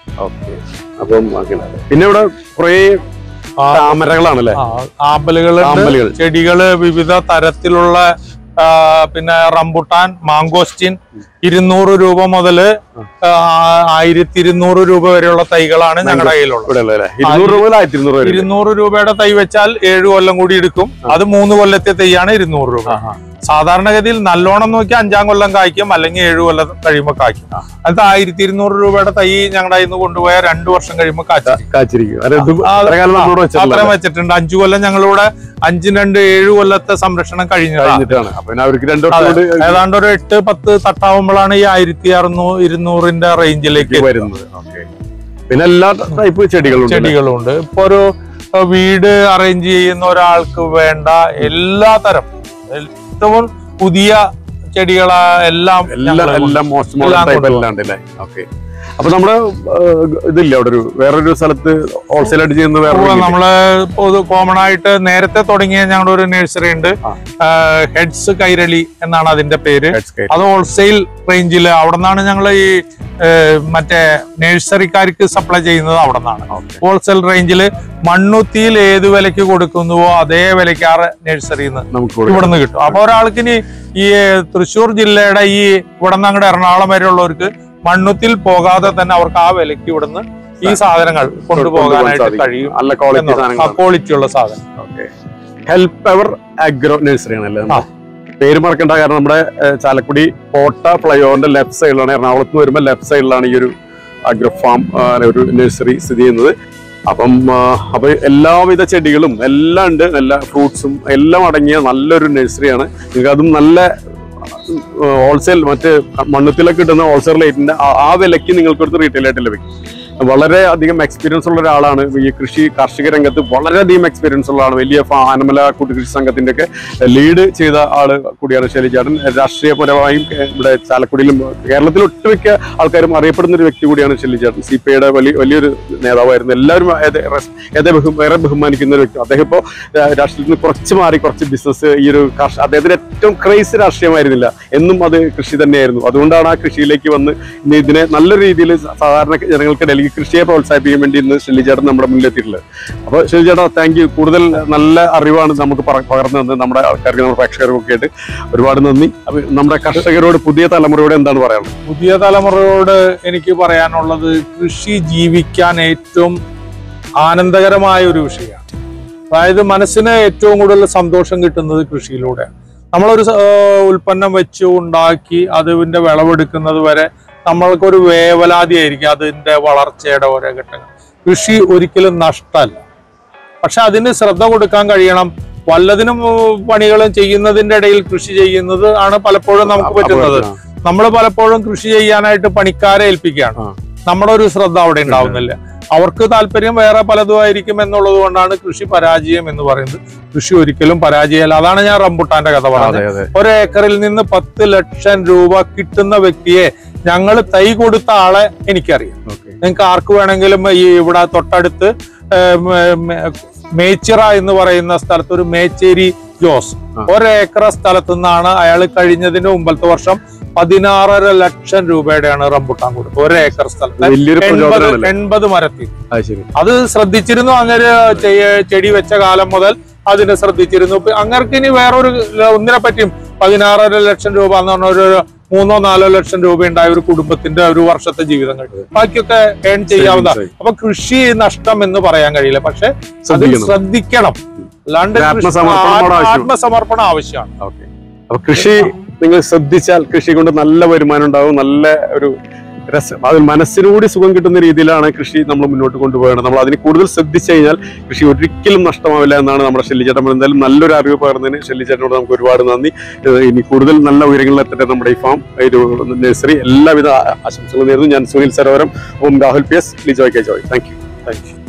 പിന്നെ ഇവിടെ കുറെ താമരകളാണല്ലേ, ആമ്പലുകൾ, ചെടികള്, വിവിധ തരത്തിലുള്ള പിന്നെ റംബുട്ടാൻ, മാങ്കോസ്റ്റിൻ. ഇരുന്നൂറ് രൂപ മുതല് ആയിരത്തി ഇരുന്നൂറ് രൂപ വരെയുള്ള തൈകളാണ് ഞങ്ങളുടെ കയ്യിലുള്ളത്. ഇരുന്നൂറ് രൂപയുടെ തൈ വെച്ചാൽ ഏഴു കൊല്ലം കൂടി എടുക്കും. അത് മൂന്ന് കൊല്ലത്തെ തൈയാണ് ഇരുന്നൂറ് രൂപ. സാധാരണഗതിയിൽ നല്ലോണം നോക്കി അഞ്ചാം കൊല്ലം കായ്ക്കും, അല്ലെങ്കിൽ ഏഴു കൊല്ലം കഴിയുമ്പോൾ കായ്ക്കും. അത് ആയിരത്തി ഇരുന്നൂറ് രൂപയുടെ തൈ ഞങ്ങളുടെ കയ്യിൽ നിന്ന് കൊണ്ടുപോയാൽ രണ്ടു വർഷം കഴിയുമ്പോൾ കാച്ചിരിക്കും. അത്രയും വെച്ചിട്ടുണ്ട്. അഞ്ചു കൊല്ലം ഞങ്ങളിവിടെ അഞ്ചും രണ്ട് ഏഴു കൊല്ലത്തെ സംരക്ഷണം കഴിഞ്ഞിട്ടാണ്. ഏതാണ്ട് ഒരു എട്ട് പത്ത് തട്ടാവുമ്പോഴാണ് ഈ ആയിരത്തി അറുന്നൂറ് ഇരുന്നൂറിന്റെ റേഞ്ചിലേക്ക് വരുന്നത്. പിന്നെ എല്ലാ ടൈപ്പ് ചെടികളും ചെടികളും ഉണ്ട്. ഇപ്പൊ ഒരു വീട് അറേഞ്ച് ചെയ്യുന്ന ഒരാൾക്ക് വേണ്ട എല്ലാ തരം ഏറ്റവും പുതിയ ചെടികളാ എല്ലാം അപ്പൊ നമ്മുടെ ഇതില്ല അവിടെ ഒരു വേറൊരു സ്ഥലത്ത് ഹോൾസെയിൽ ആയിട്ട് ചെയ്യുന്ന വേറെ നമ്മള് കോമൺ ആയിട്ട് നേരത്തെ തുടങ്ങിയ ഞങ്ങളുടെ ഒരു നഴ്സറി ഉണ്ട്, ഹെഡ്സ് കൈരളി എന്നാണ് അതിന്റെ പേര്. അത് ഹോൾസെയിൽ റേഞ്ചില് അവിടെ നിന്നാണ് ഞങ്ങൾ ഈ മറ്റേ നഴ്സറിക്കാർക്ക് സപ്ലൈ ചെയ്യുന്നത്. അവിടെ നിന്നാണ് ഹോൾസെയിൽ റേഞ്ചില് മണ്ണുത്തിയിൽ ഏത് വിലക്ക് കൊടുക്കുന്നുവോ അതേ വിലക്ക് ആ നഴ്സറിയിൽ നിന്ന് ഇവിടെ നിന്ന് കിട്ടും. അപ്പൊ ഒരാൾക്ക് ഇനി ഈ തൃശ്ശൂർ ജില്ലയുടെ ഈ ഇവിടെ നിന്ന് അങ്ങോട്ട് എറണാകുളം വരെയുള്ളവർക്ക് മണ്ണുത്തിൽ പോകാതെ തന്നെ അവർക്ക് ആ വിലക്ക് ഇവിടുന്ന് ഈ സാധനങ്ങൾ കൊണ്ടുപോകാനായിട്ട് കഴിയും. ക്വാളിറ്റി ഉള്ള സാധനം. ഹെൽപ്പ് അവർ അഗ്രോ നഴ്സറി ആണല്ലേ, പേര് മറക്കണ്ട. കാരണം നമ്മുടെ ചാലക്കുടി കോട്ട ഫ്ലൈ ഓവറിന്റെ ലെഫ്റ്റ് സൈഡിലാണ്, എറണാകുളത്ത് നിന്ന് വരുമ്പോൾ ലെഫ്റ്റ് സൈഡിലാണ് ഈ ഒരു അഗ്രോ ഫാം ഒരു നഴ്സറി സ്ഥിതി ചെയ്യുന്നത്. അപ്പം അപ്പൊ എല്ലാവിധ ചെടികളും എല്ലാം ഉണ്ട്, എല്ലാ ഫ്രൂട്ട്സും എല്ലാം അടങ്ങിയ നല്ലൊരു നഴ്സറിയാണ്. നിങ്ങൾക്ക് അതും നല്ല ഹോൾസെയിൽ മറ്റ് മണ്ണത്തിലൊക്കെ കിട്ടുന്ന ഹോൾസെയിൽ റേറ്റിന്റെ ആ വിലയ്ക്ക് നിങ്ങൾക്ക് കൊടുത്ത് റീറ്റെയിൽ ആയിട്ട് ലഭിക്കും. വളരെ അധികം എക്സ്പീരിയൻസ് ഉള്ള ഒരാളാണ് ഈ കൃഷി കാർഷിക രംഗത്ത് വളരെയധികം എക്സ്പീരിയൻസ് ഉള്ള ആളാണ്. വലിയ ആനമല കൂട്ടുകൃഷി സംഘത്തിന്റെ ഒക്കെ ലീഡ് ചെയ്ത ആള് കൂടിയാണ് ഷൈലിചേട്ടൻ. രാഷ്ട്രീയപരമായും ഇവിടെ ചാലക്കുടിയിലും കേരളത്തിൽ ഒട്ടുമിക്ക ആൾക്കാരും അറിയപ്പെടുന്ന ഒരു വ്യക്തി കൂടിയാണ് ഷൈലിചേട്ടൻ. സി പി ഐയുടെ വലിയ വലിയൊരു നേതാവായിരുന്നു. എല്ലാവരും ഏറെ ഏറെ ബഹുമാനിക്കുന്ന ഒരു വ്യക്തി. അദ്ദേഹം ഇപ്പോൾ രാഷ്ട്രീയത്തിൽ നിന്ന് കുറച്ച് മാറി കുറച്ച് ബിസിനസ് ഈ ഒരു കാർഷിക അദ്ദേഹത്തിന് ഏറ്റവും ക്രൈസ് രാഷ്ട്രീയമായിരുന്നില്ല, എന്നും അത് കൃഷി തന്നെയായിരുന്നു. അതുകൊണ്ടാണ് ആ കൃഷിയിലേക്ക് വന്ന് ഇതിനെ നല്ല രീതിയിൽ സാധാരണ ജനങ്ങൾക്കിടയിൽ കൃഷിയെ പ്രോത്സാഹിപ്പിക്കാൻ വേണ്ടി ഇന്ന് ഷൈലിചേട്ടൻ നമ്മുടെ മുന്നിലെത്തിയിട്ടുള്ളത്. അപ്പോൾ ഷൈലിചേട്ടാ താങ്ക് യു. കൂടുതൽ നല്ല അറിവാണ് നമുക്ക് പകർന്നു തന്നത് നമ്മുടെ ആൾക്കാർക്ക്, നമ്മുടെ പ്രേക്ഷകർക്കൊക്കെ ആയിട്ട് ഒരുപാട് നന്ദി. അപ്പോൾ നമ്മുടെ കർഷകരോട് പുതിയ തലമുറയോട് എന്താണ് പറയാനുള്ളത്? പുതിയ തലമുറയോട് എനിക്ക് പറയാനുള്ളത് കൃഷി ജീവിക്കാൻ ഏറ്റവും ആനന്ദകരമായ ഒരു വിഷയമാണ്. അതായത് മനസ്സിന് ഏറ്റവും കൂടുതൽ സന്തോഷം കിട്ടുന്നത് കൃഷിയിലൂടെയാണ്. നമ്മളൊരു ഉൽപ്പന്നം വെച്ച് ഉണ്ടാക്കി അതിന്റെ വിളവെടുക്കുന്നത് വരെ നമ്മൾക്കൊരു വേവലാതി ആയിരിക്കും അതിന്റെ വളർച്ചയുടെ ഓരോ ഘട്ടങ്ങൾ. കൃഷി ഒരിക്കലും നഷ്ടമല്ല, പക്ഷെ അതിന് ശ്രദ്ധ കൊടുക്കാൻ കഴിയണം. വല്ലതിനും പണികളും ചെയ്യുന്നതിന്റെ ഇടയിൽ കൃഷി ചെയ്യുന്നത് ആണ് പലപ്പോഴും നമുക്ക് പറ്റുന്നത്. നമ്മൾ പലപ്പോഴും കൃഷി ചെയ്യാനായിട്ട് പണിക്കാരെ ഏൽപ്പിക്കുകയാണ്, നമ്മുടെ ഒരു ശ്രദ്ധ അവിടെ ഉണ്ടാവുന്നില്ല. അവർക്ക് താല്പര്യം വേറെ പലതും ആയിരിക്കും എന്നുള്ളത് കൊണ്ടാണ് കൃഷി പരാജയം എന്ന് പറയുന്നത്. കൃഷി ഒരിക്കലും പരാജയമല്ല. അതാണ് ഞാൻ റംബുട്ടാന്റെ കഥ പറഞ്ഞത്. ഒരേക്കറിൽ നിന്ന് പത്ത് ലക്ഷം രൂപ കിട്ടുന്ന വ്യക്തിയെ ഞങ്ങൾ തൈ കൊടുത്ത ആളെ എനിക്കറിയാം. നിങ്ങൾക്ക് ആർക്ക് വേണമെങ്കിലും ഈ ഇവിടെ തൊട്ടടുത്ത് മേച്ചിറ എന്ന് പറയുന്ന സ്ഥലത്ത് ഒരു മേച്ചേരി ജോസ് ഒരേക്കർ സ്ഥലത്തു നിന്നാണ് അയാൾ കഴിഞ്ഞതിന് മുമ്പത്തെ വർഷം പതിനാറര ലക്ഷം രൂപയുടെയാണ് റംബുട്ടാൻ കൊടുത്തത്. ഒരേക്കർ സ്ഥലത്ത് എൺപത് മരത്തിൽ. അത് ശ്രദ്ധിച്ചിരുന്നു. അങ്ങനെ ചെടി വെച്ച കാലം മുതൽ അതിനെ ശ്രദ്ധിച്ചിരുന്നു. അങ്ങർക്ക് ഇനി വേറൊരു ഒന്നിനെ പറ്റിയും പതിനാറര ലക്ഷം രൂപ എന്ന് പറഞ്ഞ ഒരു മൂന്നോ നാലോ ലക്ഷം രൂപ ഉണ്ടായ ഒരു കുടുംബത്തിന്റെ ഒരു വർഷത്തെ ജീവിതം കഴിഞ്ഞു. ബാക്കിയൊക്കെ ഏൺ ചെയ്യാവുന്ന. അപ്പൊ കൃഷി നഷ്ടം എന്ന് പറയാൻ കഴിയില്ല, പക്ഷെ അതിൽ ശ്രദ്ധിക്കണം. അല്ലാണ്ട് ആത്മസമർപ്പണം ആവശ്യമാണ്. അപ്പൊ കൃഷി നിങ്ങൾ ശ്രദ്ധിച്ചാൽ കൃഷി കൊണ്ട് നല്ല വരുമാനം ഉണ്ടാവും. നല്ല ഒരു രസം, അതിൽ മനസ്സിനുകൂടി സുഖം കിട്ടുന്ന രീതിയിലാണ് കൃഷി നമ്മൾ മുന്നോട്ട് കൊണ്ടുപോകേണ്ടത്. നമ്മൾ അതിന് കൂടുതൽ ശ്രദ്ധിച്ചു കഴിഞ്ഞാൽ കൃഷി ഒരിക്കലും നഷ്ടമാവില്ല എന്നാണ് നമ്മുടെ ഷൈലിചേട്ടൻ. എന്തായാലും നല്ലൊരു അറിവ് പകർന്നതിന് ഷൈലിചേട്ടനോട് നമുക്ക് ഒരുപാട് നന്ദി. ഇനി കൂടുതൽ നല്ല ഉയരങ്ങളിൽ എത്തട്ടെ നമ്മുടെ ഈ ഫാം, ഒരു നഴ്സറി. എല്ലാവിധ ആശംസകളും നേരുന്നു. ഞാൻ Sunil Sarovaram, Om Rahul P S, Lijoy K Joy. Thank you. Thank U.